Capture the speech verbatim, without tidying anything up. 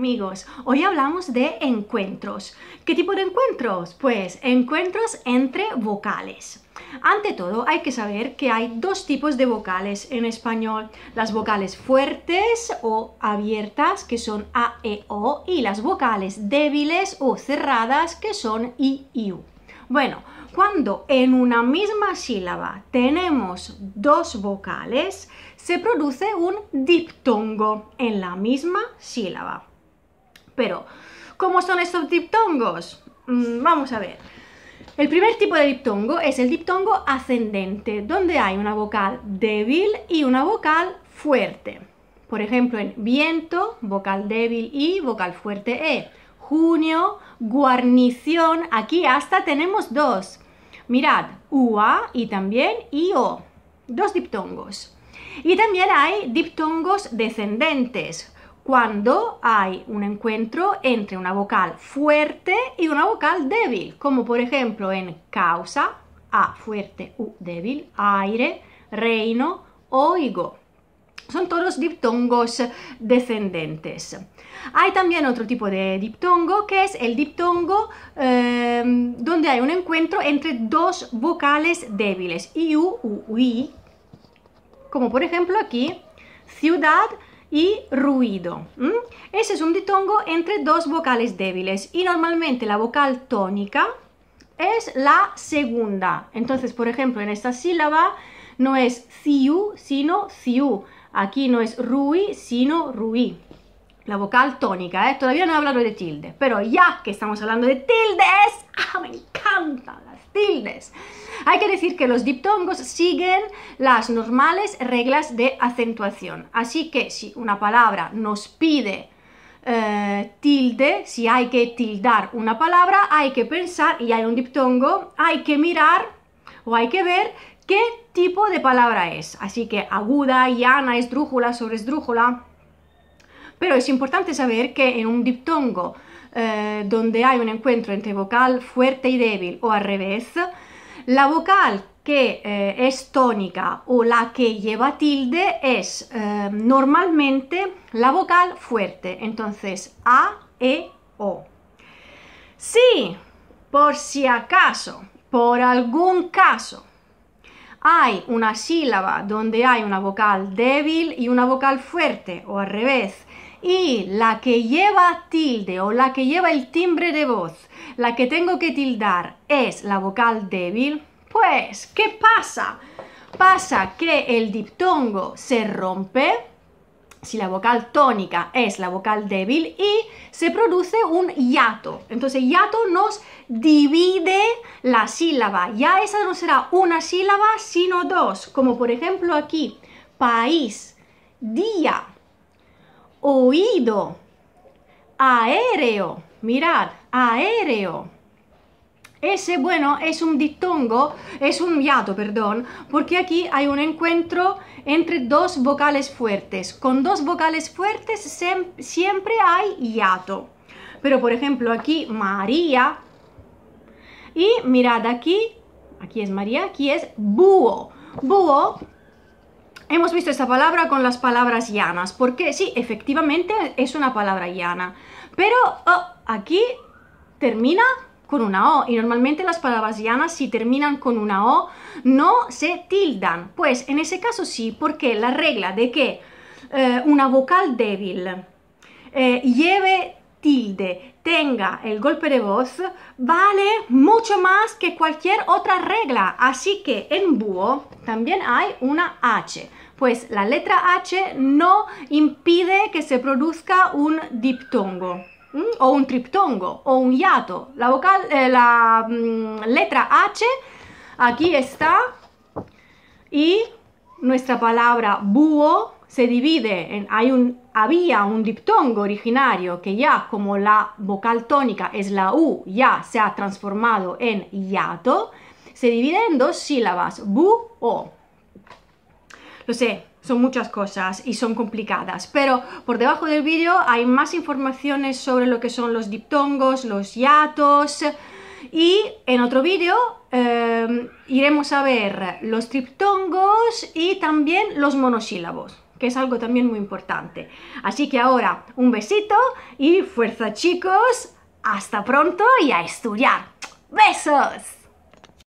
amigos, hoy hablamos de encuentros. ¿Qué tipo de encuentros? Pues encuentros entre vocales. Ante todo, hay que saber que hay dos tipos de vocales en español. Las vocales fuertes o abiertas, que son A, E, O, y las vocales débiles o cerradas, que son I, I, U. Bueno, cuando en una misma sílaba tenemos dos vocales, se produce un diptongo en la misma sílaba. Pero, ¿cómo son estos diptongos? Mm, vamos a ver. El primer tipo de diptongo es el diptongo ascendente, donde hay una vocal débil y una vocal fuerte. Por ejemplo, en viento, vocal débil I, vocal fuerte E. Junio, guarnición, aquí hasta tenemos dos. Mirad, U A y también I O, dos diptongos. Y también hay diptongos descendentes, cuando hay un encuentro entre una vocal fuerte y una vocal débil, como por ejemplo en causa, A fuerte, U débil, aire, reino, oigo. Son todos diptongos descendentes. Hay también otro tipo de diptongo, que es el diptongo eh, donde hay un encuentro entre dos vocales débiles, I, U, U, I, como por ejemplo aquí, ciudad y ruido. ¿Mm? Ese es un diptongo entre dos vocales débiles y normalmente la vocal tónica es la segunda. Entonces, por ejemplo, en esta sílaba no es ciu, sino ciu. Aquí no es rui, sino ruí. La vocal tónica, ¿eh? Todavía no he hablado de tilde, pero ya que estamos hablando de tildes, ¡ah, me encantan las tildes! Hay que decir que los diptongos siguen las normales reglas de acentuación. Así que si una palabra nos pide eh, tilde, si hay que tildar una palabra, hay que pensar, y hay un diptongo, hay que mirar o hay que ver qué tipo de palabra es. Así que aguda, llana, esdrújula, sobresdrújula. Pero es importante saber que en un diptongo eh, donde hay un encuentro entre vocal fuerte y débil o al revés, la vocal que eh, es tónica o la que lleva tilde es eh, normalmente la vocal fuerte. Entonces, A, E, O. Si, por si acaso, por algún caso, hay una sílaba donde hay una vocal débil y una vocal fuerte o al revés, y la que lleva tilde o la que lleva el timbre de voz, la que tengo que tildar es la vocal débil, pues, ¿qué pasa? Pasa que el diptongo se rompe si la vocal tónica es la vocal débil y se produce un hiato. Entonces, hiato nos divide la sílaba. Ya esa no será una sílaba, sino dos. Como por ejemplo aquí, país, día, oído, aéreo. Mirad, aéreo. Ese, bueno, es un diptongo, es un hiato, perdón, porque aquí hay un encuentro entre dos vocales fuertes. Con dos vocales fuertes siempre hay hiato. Pero, por ejemplo, aquí María, y mirad aquí, aquí es María, aquí es búho. Búho, hemos visto esta palabra con las palabras llanas, porque sí, efectivamente es una palabra llana, pero oh, aquí termina con una O, y normalmente las palabras llanas, si terminan con una O, no se tildan. Pues en ese caso sí, porque la regla de que eh, una vocal débil eh, lleve tilde, tenga el golpe de voz, vale mucho más que cualquier otra regla. Así que en búho también hay una H. Pues la letra H no impide que se produzca un diptongo. ¿Mm? O un triptongo, o un hiato. La vocal, eh, la mm, letra H, aquí está, y nuestra palabra búho se divide en, hay un, había un diptongo originario que ya, como la vocal tónica es la U, ya se ha transformado en hiato, se divide en dos sílabas, bu-o. Lo sé, son muchas cosas y son complicadas, pero por debajo del vídeo hay más informaciones sobre lo que son los diptongos, los hiatos, y en otro vídeo eh, iremos a ver los triptongos y también los monosílabos, que es algo también muy importante. Así que ahora un besito y fuerza chicos, hasta pronto y a estudiar. ¡Besos!